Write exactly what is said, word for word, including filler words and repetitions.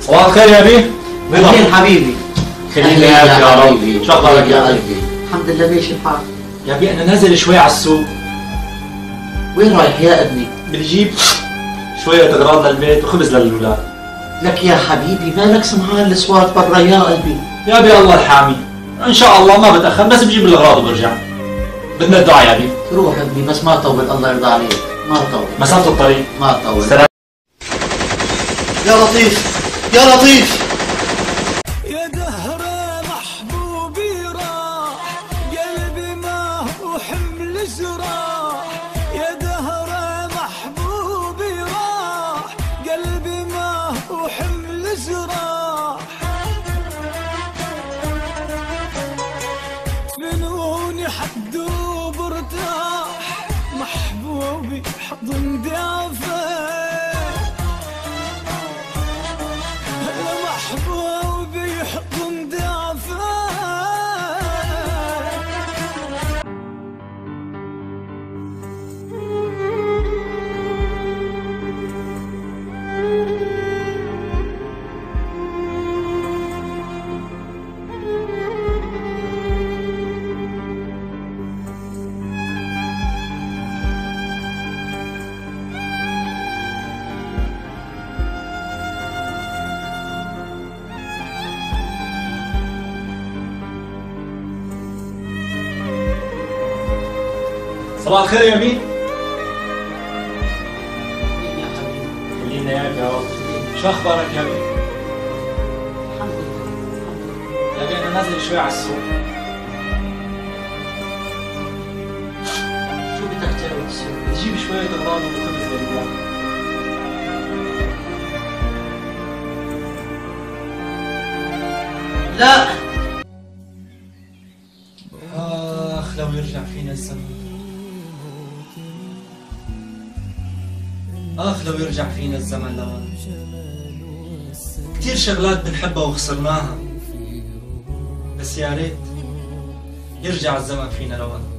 صباح الخير يا بيه. وين حبيبي؟ خليني يا رب. شو اخبارك يا قلبي؟ الحمد لله. ماشي الحال يا بيه. انا نازل شوي على السوق. وين رايح يا ابني؟ بدي اجيب شوية اغراض للبيت وخبز للولاد. لك يا حبيبي مالك سمعان الاسواق برا يا قلبي؟ يا بيه الله الحامي، ان شاء الله ما بتاخر، بس بجيب الاغراض وبرجع. بدنا الدعاء يا بيه. روح ابني بس ما طول، الله يرضى عليك. ما طول مسافة الطريق. ما طول. سلام. يا لطيف يا لطيف. يا دهر محبوبي راح، قلبي ما هو حمل جراح. يا دهر محبوبي راح، قلبي ما هو حمل جراح. فنوني حدوب ارتاح، محبوبي حضن دافع. محبوبي حضن دافع. صباح الخير يا بيه. يا حبيبي خلينا اياك يا رب. شو اخبارك يا بيه؟ الحمد لله. يا بيه انا نازل شوي على السوق. شو بدك تعمل السوق؟ بدي اجيب شوية اغراض وخبز للولاد. لا اخ لو يرجع فينا الزمن. اخ لو يرجع فينا الزمن لوين. كثير شغلات بنحبها وخسرناها، بس يا ريت يرجع الزمن فينا لوين.